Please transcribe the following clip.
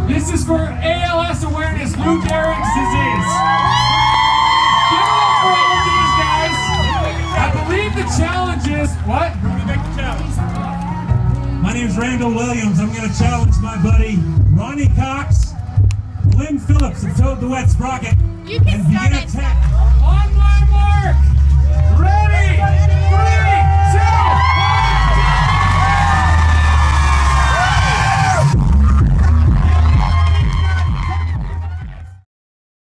This is for ALS awareness, Lou Gehrig's disease. Give it up for all of these guys. I believe the challenge is, what? My name is Randall Williams. I'm going to challenge my buddy Ronny Cox, Glen Phillips of Toad the Wet Sprocket, and Vienna Teng.